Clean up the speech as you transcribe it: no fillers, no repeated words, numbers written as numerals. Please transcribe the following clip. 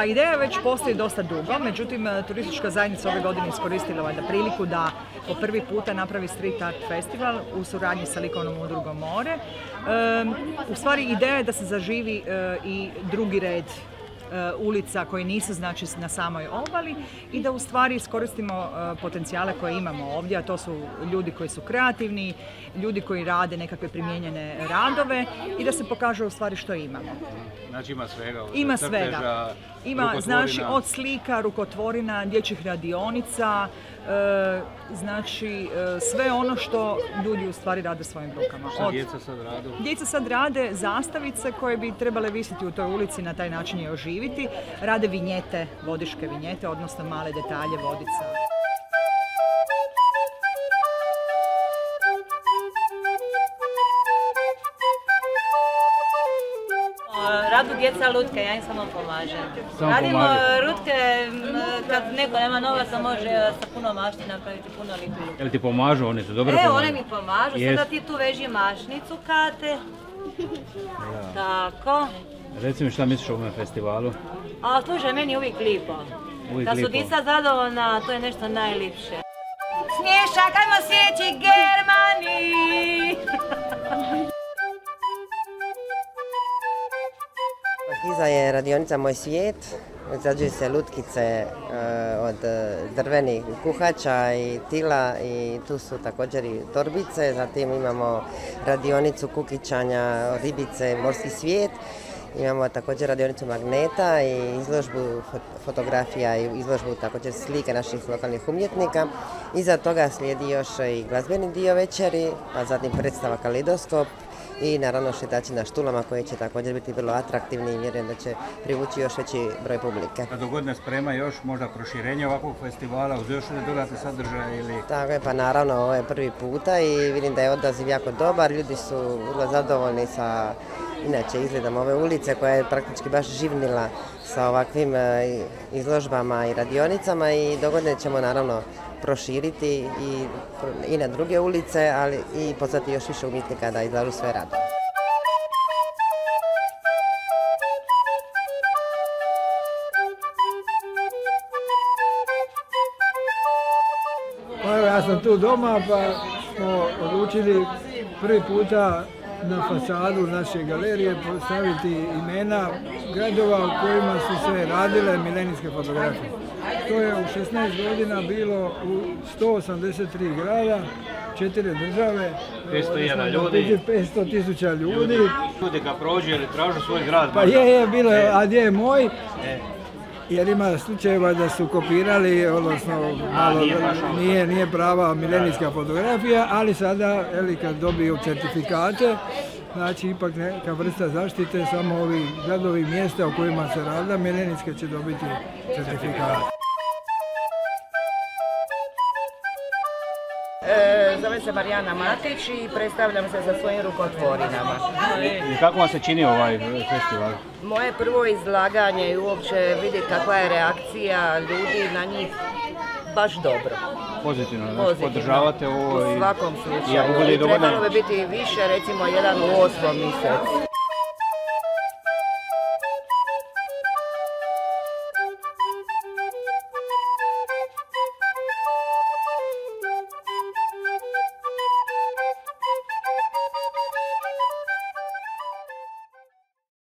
ideja već postoji dosta dugo, međutim turistička zajednica ove godine iskoristila valjda priliku da po prvi puta napravi Street Art Festival u suradnji sa likovnom udrugom More. U stvari ideja je da se zaživi i drugi red ulica koji nisu znači na samoj obali i da u stvari iskoristimo potencijale koje imamo ovdje, a to su ljudi koji su kreativni, ljudi koji rade nekakve primijenjene radove i da se pokaže u stvari što imamo. Znači ima svega? Ima svega. Ima znači od slika, rukotvorina, dječjih radionica, znači sve ono što ljudi u stvari rade svojim rukama. Što djeca sad rade? Djeca sad rade zastavice koje bi trebale visiti u toj ulici, na taj način je oživiti. Rade vinjete, vodiške vinjete, odnosno male detalje vodica. Radu djeca lutke, ja im samo pomažem. Radimo lutke, kad neko nema novaca može sa puno mašti napraviti puno liku lutke. Jel ti pomažu, oni su dobro pomažu? One mi pomažu, sada ti tu veži mašnicu, Kate. Tako. Reci mi šta misliš o ovome festivalu? A slušaj, meni je uvijek lipo. Kad su djeca zadovoljna, to je nešto najlipše. Smiješak, ajmo sjeći Germani! Iza je radionica Moj svijet, izrađuju se lutkice od drvenih kuhača i tila i tu su također i torbice, zatim imamo radionicu kukičanja, ribice, morski svijet, imamo također radionicu magneta i izložbu fotografija i izložbu također slike naših lokalnih umjetnika. Iza toga slijedi još i glazbeni dio večeri, a zatim predstava Kalidoskop i naravno šetači na štulama koji će također biti vrlo atraktivni i vjerujem da će privući još veći broj publike. A do godine sprema još možda proširenje ovakvog festivala uz još dodatne sadržaje ili... Tako je, pa naravno ovo je prvi puta i vidim da je odaziv jako dobar, ljudi su vrlo zadovoljni sa inače izgledom ove ulice koja je praktički baš živnila sa ovakvim izložbama i radionicama i do godine ćemo naravno proširiti i na druge ulice, ali i pozvati još više umjetnika da izlažu svoje radove. Pa evo, ja sam tu doma pa smo odlučili prvi puta na fasadu naše galerije postaviti imena gradova u kojima su se radile milenijske fotografije. To je u 16 godina bilo u 183 grada, 4 države, 500 ljudi. 500.000 ljudi. Ljudi kad prođu ili tražu svoj grad. Pa je bilo, a gdje je moj? Jer ima slučajeva da su kopirali, odnosno malo nije prava milenijska fotografija, ali sada kad dobiju certifikate, znači ipak neka vrsta zaštite, samo ovi gradovi mjesta u kojima se rada, milenijske će dobiti certifikate. Zovem se Marijana Matić i predstavljam se sa svojim rukotvorinama. I kako vam se čini ovaj festival? Moje prvo izlaganje i uopće vidjeti kakva je reakcija ljudi na njih, baš dobro. Pozitivno, znači podržavate ovo? U svakom slučaju. I trebalo bi biti više, recimo jedan u 8. mjesecu.